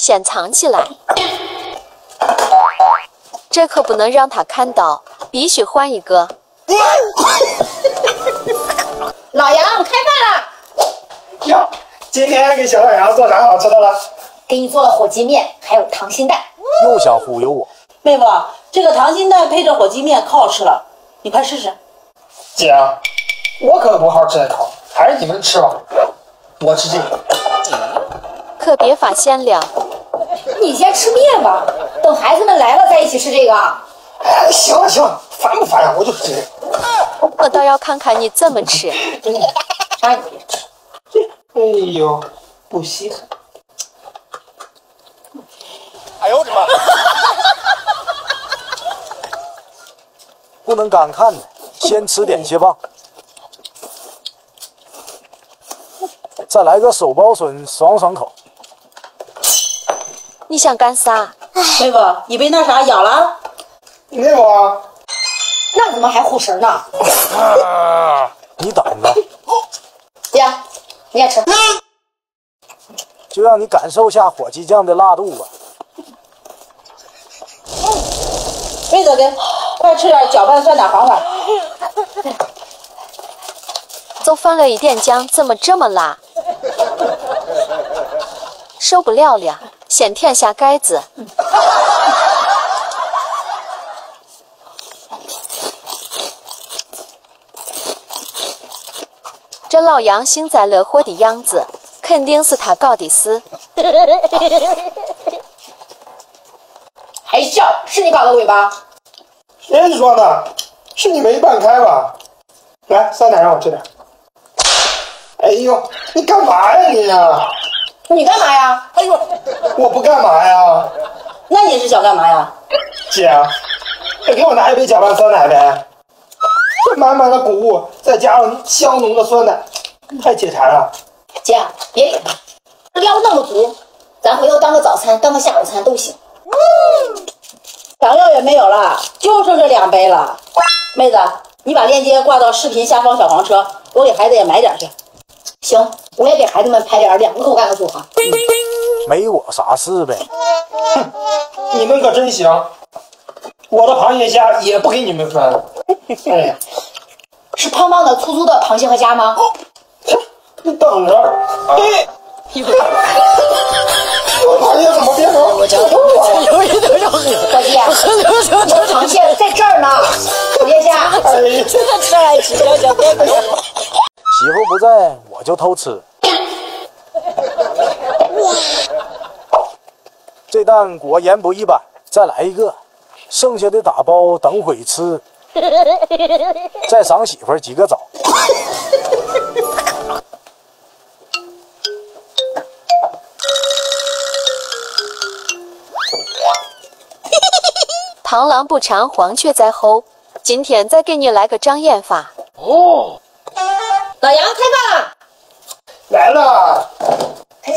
先藏起来。这可不能让他看到，必须换一个。 老杨，开饭了！ 哟，今天给小老杨做啥好吃的了？ 给你做了火鸡面，还有溏心蛋。 又想忽悠我。 妹夫，这个溏心蛋配着火鸡面可好吃了，你快试试。 姐，我可不好吃那口，还是你们吃吧，我吃这个。 可别发现了。 你先吃面吧，等孩子们来了再一起吃这个。 哎，行了行了，烦不烦呀？我就吃这个。 我倒要看看你怎么吃。 啥你别吃。 哎呦，不稀罕。 哎呦我的妈！不能干看的，先吃点些吧。再来个手包笋，爽爽口。 你想干啥？ 妹夫，你被那啥咬了？ 没有啊。 那怎么还护食呢？ 你等着， 姐，你也吃。 就让你感受下火鸡酱的辣度吧。 妹子给，快吃点搅拌酸奶缓缓。 就放了一点酱，怎么这么辣？受不了了，先舔下盖子。这老杨幸灾乐祸的样子，肯定是他搞的事。 还笑？是你搞的鬼吧？ 谁说的？是你没拌开吧？来，酸奶让我吃点。哎呦，你干嘛呀你呀？ 你干嘛呀？ 哎呦，我不干嘛呀。 那你是想干嘛呀？ 姐，再给我拿一杯搅拌酸奶呗。这满满的谷物，再加上香浓的酸奶，太解馋了。 姐，别理他，料那么足，咱回头当个早餐，当个下午餐都行。 调料也没有了，就剩这2杯了。妹子，你把链接挂到视频下方小黄车，我给孩子也买点去。 行，我也给孩子们拍点2个口感的组合。 没我啥事呗。 哼，你们可真行，我的螃蟹虾也不给你们分。哎呀， 是胖胖的、粗粗的螃蟹和虾吗？ 你等着。哎，我螃蟹怎么变成我家肉了？ 伙计，螃蟹在这儿呢，螃蟹虾。 哎呀， 吃来吃小小哥哥。 媳妇不在，我就偷吃。这蛋果然不一般，再来一个，剩下的打包等会吃。再赏媳妇几个枣。 螳螂不长，黄雀在后。今天再给你来个障眼法。 哦， 老杨，开饭了。 来了。哎，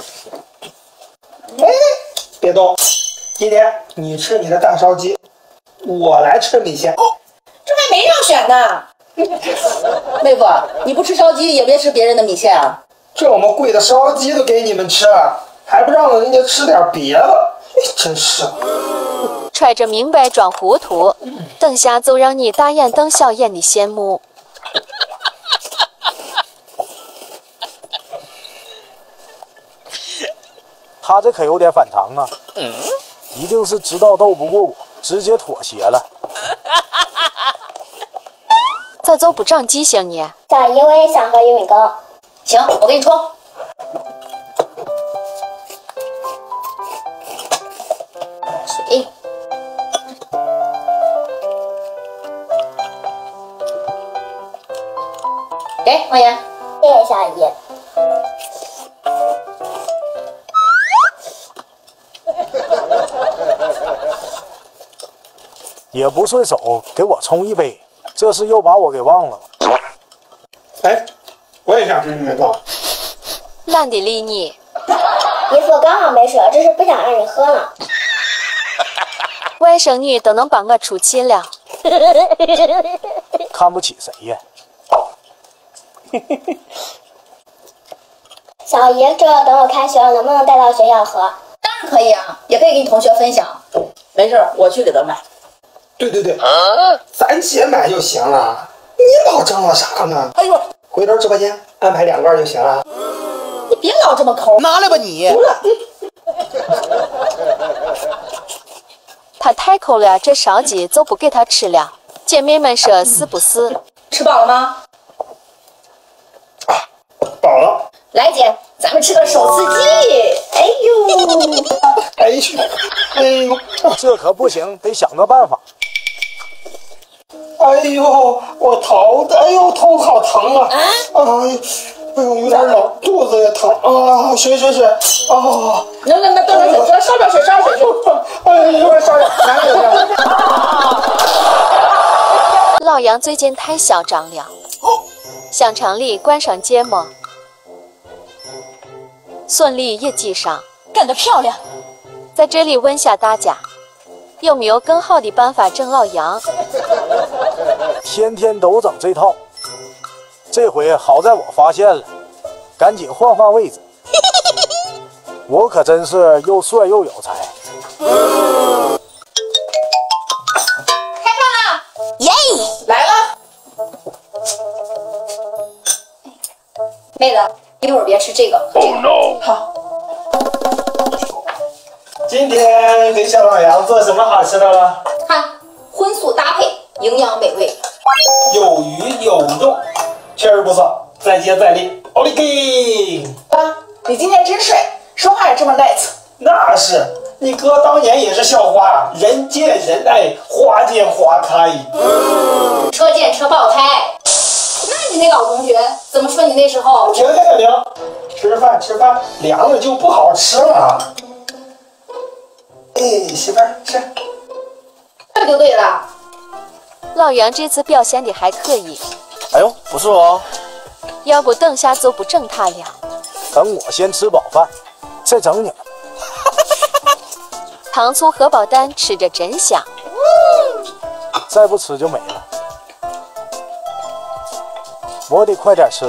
别动，今天你吃你的大烧鸡，我来吃米线。 这还没让选呢。 妹夫，你不吃烧鸡也别吃别人的米线啊。 这么贵的烧鸡都给你们吃，还不让人家吃点别的，真是。 揣着明白装糊涂，等下就让你大眼瞪小眼的羡慕。 他这可有点反常啊！一定是知道斗不过我，直接妥协了。 咋就不长记性呢？ 小姨，我也想喝玉米羹。 行，我给你冲。水。给王爷。 谢谢小姨。 也不顺手给我冲一杯，这是又把我给忘了。 哎，我也想吃玉米羹。 懒得理你。 姨父刚好没水，这是不想让你喝了。 外甥女都能帮我出气了。 看不起谁呀？ 小姨，这等我开学了，能不能带到学校喝？ 当然可以啊，也可以给你同学分享。 没事，我去给他买。 对，咱姐买就行了，你老张罗啥呢？ 哎呦， 回头直播间安排2罐就行了。 你别老这么抠。 拿来吧你。 不了。 他太抠了，这烧鸡就不给他吃了。姐妹们说是不是？ 吃饱了吗？ 饱了。 来姐，咱们吃个手撕鸡。 哎呦， 这可不行，得想个办法。 哎呦，我头，哎呦，头好疼啊！哎呦，有点冷，肚子也疼啊！水，啊！ 那倒点水，烧点水去。 哎呦，烧点，拿点料。 老杨最近太嚣张了，香肠里灌上芥末，笋里也挤上， 干得漂亮！ 在这里问下大家，有没有更好的办法整老杨？ 天天都整这套，这回好在我发现了，赶紧换位置。我可真是又帅又有才。 开饭了！ 耶！ 来了。妹子，一会儿别吃这个，喝这个。好。 今天给小老杨做什么好吃的了？ 看，荤素搭配，营养美味。 有鱼有肉，确实不错，再接再厉，奥利给！ 爸，你今天真帅，说话也这么 nice。 那是，你哥当年也是校花，人见人爱，花见花开。 车见车爆胎。那你那老同学怎么说你那时候？ 停，吃饭，凉了就不好吃了。哎，媳妇儿吃。 这就对了。 老杨这次表现的还可以， 哎呦，不是哦， 要不等下就不整他了。 等我先吃饱饭，再整你们。 糖醋荷包蛋吃着真香， 再不吃就没了。我得快点吃。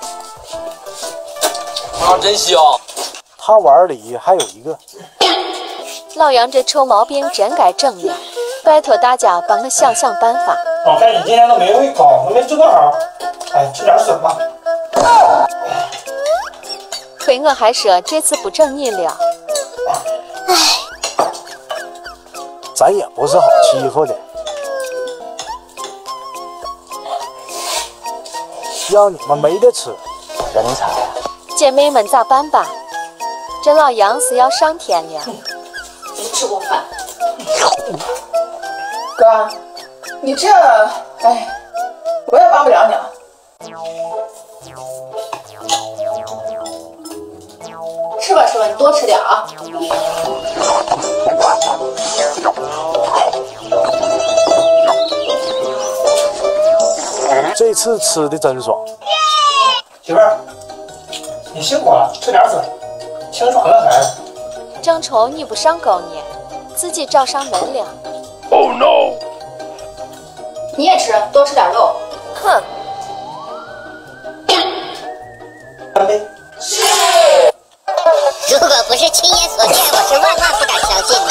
啊，真香！ 他碗里还有一个。 老杨这臭毛病真该整了，拜托大家帮我想想办法。 我看你今天都没胃口，都没吃多少。哎，吃点笋吧。 亏我还说这次不整你了。 咱也不是好欺负的，让你们没得吃。人才啊！ 姐妹们咋办吧？这老杨是要上天了。 没吃过饭。 哥，你这，哎，我也帮不了你了。 吃吧，你多吃点啊。 这次吃的真爽。 媳妇儿，你辛苦了，吃点笋，清爽了还。 正愁你不上钩呢，自己找上门了。 Oh no！ 你也吃，多吃点肉。 哼！ 干杯！ 如果不是亲眼所见，我是万万不敢相信的。